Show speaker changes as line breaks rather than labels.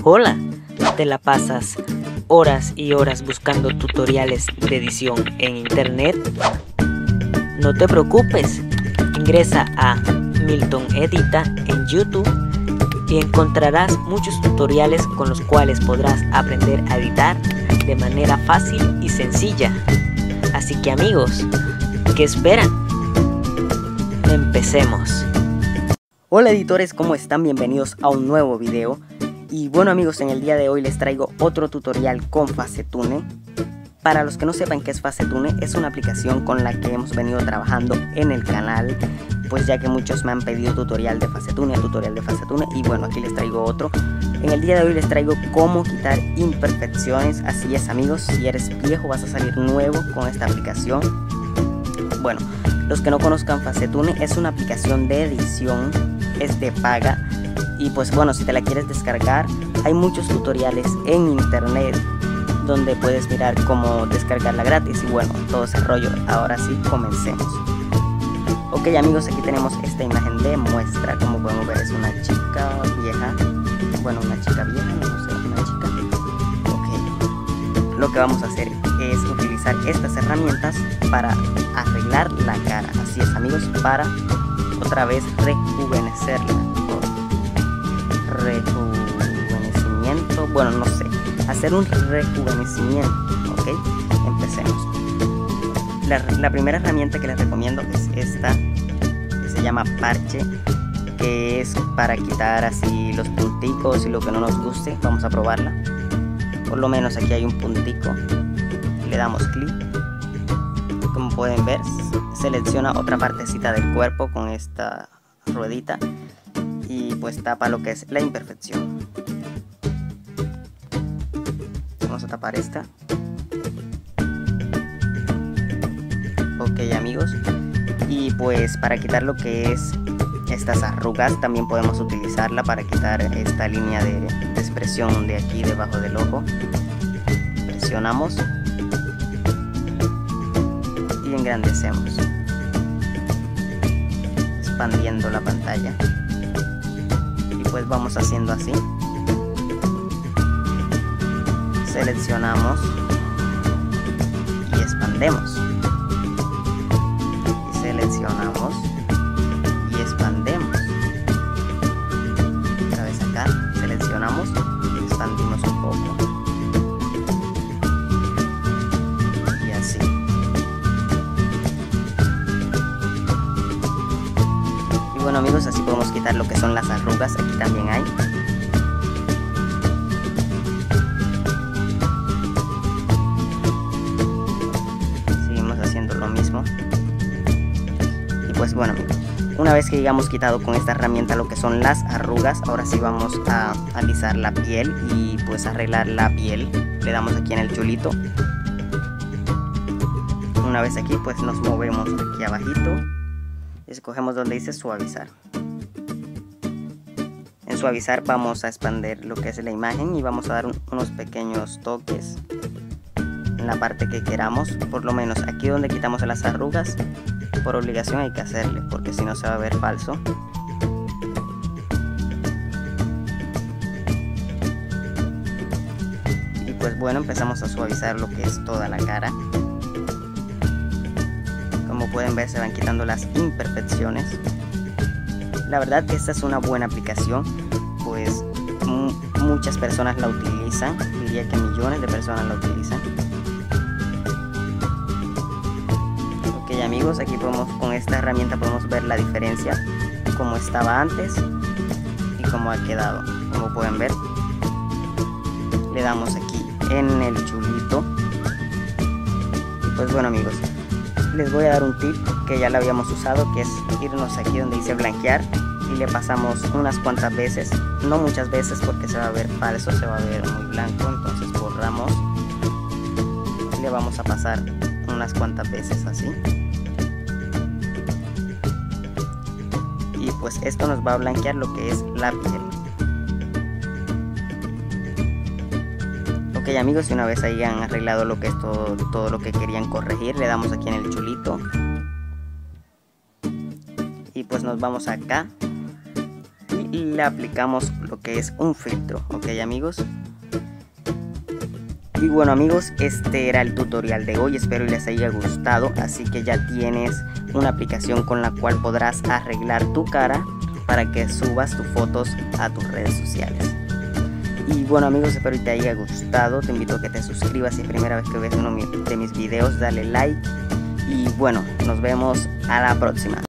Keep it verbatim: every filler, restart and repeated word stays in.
Hola, ¿te la pasas horas y horas buscando tutoriales de edición en internet? No te preocupes, ingresa a Milton Edita en YouTube y encontrarás muchos tutoriales con los cuales podrás aprender a editar de manera fácil y sencilla. Así que amigos, ¿qué esperan? Empecemos.
Hola editores, ¿cómo están? Bienvenidos a un nuevo video. Y bueno amigos, en el día de hoy les traigo otro tutorial con Facetune. Para los que no sepan qué es Facetune, es una aplicación con la que hemos venido trabajando en el canal, pues ya que muchos me han pedido tutorial de Facetune, tutorial de Facetune, y bueno, aquí les traigo otro. En el día de hoy les traigo cómo quitar imperfecciones. Así es amigos, si eres viejo vas a salir nuevo con esta aplicación. Bueno, los que no conozcan Facetune, es una aplicación de edición, es de paga. Y pues bueno, si te la quieres descargar, hay muchos tutoriales en internet donde puedes mirar cómo descargarla gratis. Y bueno, todo ese rollo. Ahora sí, comencemos. Ok amigos, aquí tenemos esta imagen de muestra. Como podemos ver, es una chica vieja. Bueno, una chica vieja, no sé, una chica. Ok. Lo que vamos a hacer es utilizar estas herramientas para arreglar la cara. Así es amigos, para otra vez rejuvenecerla. Rejuvenecimiento, bueno, no sé, hacer un rejuvenecimiento. Ok, empecemos. La, la primera herramienta que les recomiendo es esta, que se llama parche, que es para quitar así los punticos y lo que no nos guste. Vamos a probarla. Por lo menos aquí hay un puntico, le damos clic. Como pueden ver, selecciona otra partecita del cuerpo con esta ruedita y pues tapa lo que es la imperfección. Vamos a tapar esta. Ok amigos, y pues para quitar lo que es estas arrugas también podemos utilizarla para quitar esta línea de, de expresión de aquí debajo del ojo. Presionamos y engrandecemos, expandiendo la pantalla. Pues vamos haciendo así. Seleccionamos y expandemos. Y seleccionamos y expandemos. Otra vez acá, seleccionamos y expandimos un poco. Y así. Y bueno amigos, así podemos quitar lo que son las arrugas. Aquí también hay. Seguimos haciendo lo mismo. Y pues bueno amigos, una vez que hayamos quitado con esta herramienta lo que son las arrugas, ahora sí vamos a alisar la piel y pues arreglar la piel. Le damos aquí en el chulito. Una vez aquí pues nos movemos aquí abajito. Escogemos donde dice suavizar. En suavizar vamos a expandir lo que es la imagen y vamos a dar un, unos pequeños toques en la parte que queramos. Por lo menos aquí donde quitamos las arrugas, por obligación hay que hacerle, porque si no se va a ver falso. Y pues bueno, empezamos a suavizar lo que es toda la cara. Como pueden ver, se van quitando las imperfecciones. La verdad que esta es una buena aplicación, pues muchas personas la utilizan, diría que millones de personas la utilizan. Ok amigos, aquí podemos, con esta herramienta podemos ver la diferencia, como estaba antes y cómo ha quedado. Como pueden ver, le damos aquí en el chulito. Y pues bueno amigos, les voy a dar un tip que ya lo habíamos usado, que es irnos aquí donde dice blanquear y le pasamos unas cuantas veces, no muchas veces porque se va a ver falso, se va a ver muy blanco. Entonces borramos y le vamos a pasar unas cuantas veces así. Y pues esto nos va a blanquear lo que es la piel. Ok amigos, y una vez hayan arreglado lo que es todo, todo lo que querían corregir, le damos aquí en el chulito y pues nos vamos acá y le aplicamos lo que es un filtro, ok amigos. Y bueno amigos, este era el tutorial de hoy, espero y les haya gustado. Así que ya tienes una aplicación con la cual podrás arreglar tu cara para que subas tus fotos a tus redes sociales. Y bueno amigos, espero y te haya gustado. Te invito a que te suscribas si es primera vez que ves uno de mis videos, dale like. Y bueno, nos vemos a la próxima.